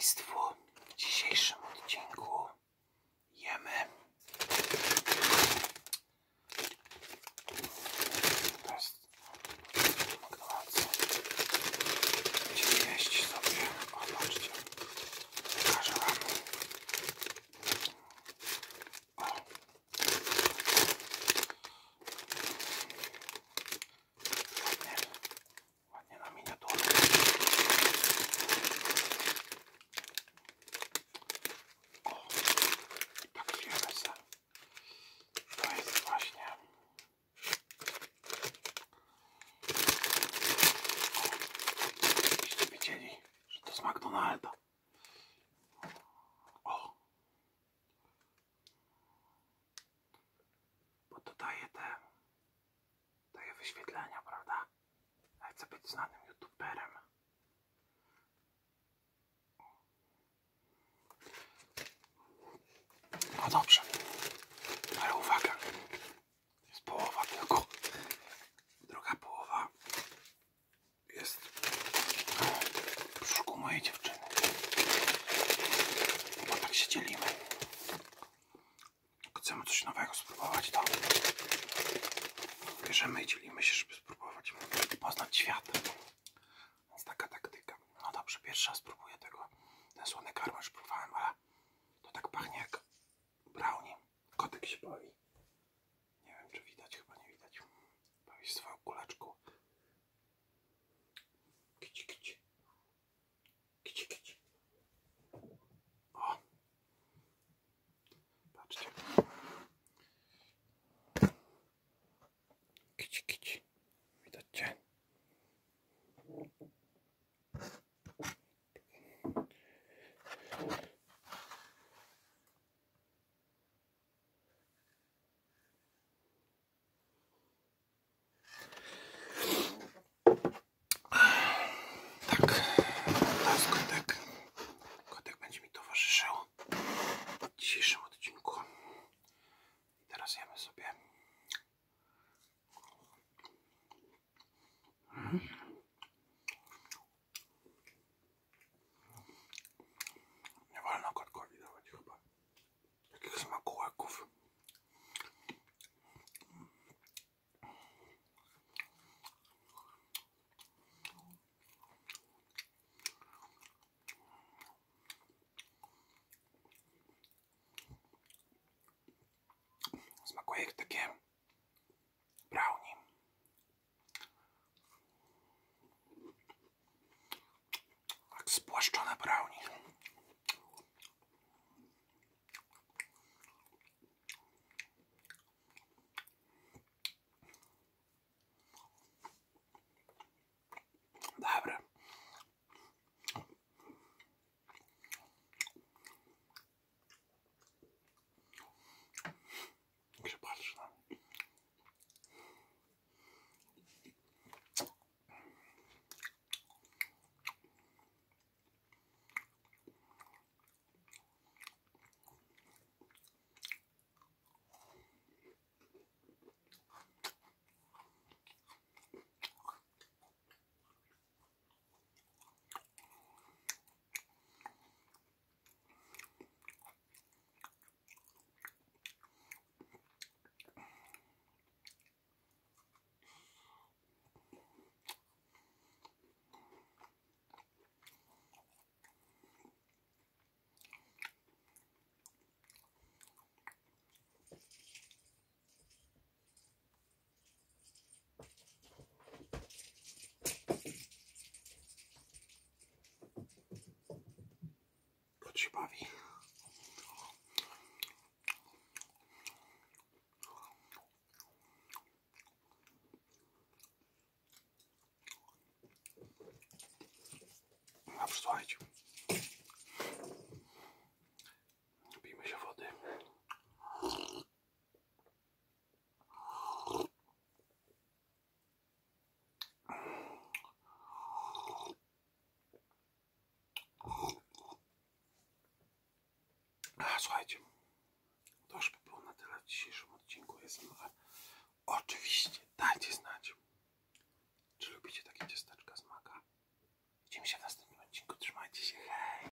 Państwu, w dzisiejszym odcinku jemy McDonald's. Będziemy jeść sobie, zobaczcie, pokażę wam. Ładnie na miniaturę. Tak wiemy se. To jest właśnie żebyście wiedzieli, że to z McDonalda. O! Bo to daje wyświetlenia, prawda? Ja chcę być znanym youtuberem. No dobrze, ale uwaga, jest połowa tylko. Druga połowa jest w brzuchu mojej dziewczyny. Bo tak się dzielimy. Jak chcemy coś nowego spróbować, to bierzemy i dzielimy się, żeby spróbować poznać świat. Więc taka taktyka. No dobrze, pierwszy raz spróbuję tego. Ten słony karmel już próbowałem, ale to tak pachnie jak brownie. Kotek się bawi. Nie wiem, czy widać, chyba nie widać. Bawi się swoją kuleczką. Kici, kici. Kici, kici. O! Patrzcie. Kici, kici. Widać cię? Tak, to jest kotek. Kotek będzie mi towarzyszył w dzisiejszym odcinku. I teraz jemy sobie. Nie wolno kotkowi dawać chyba takich smakołyków. Smakuje jak takie brownie. Jak spłaszczone brownie. Dobre. Jak się patrzy na mnie. Kot się bawi. Dobrze, słuchajcie.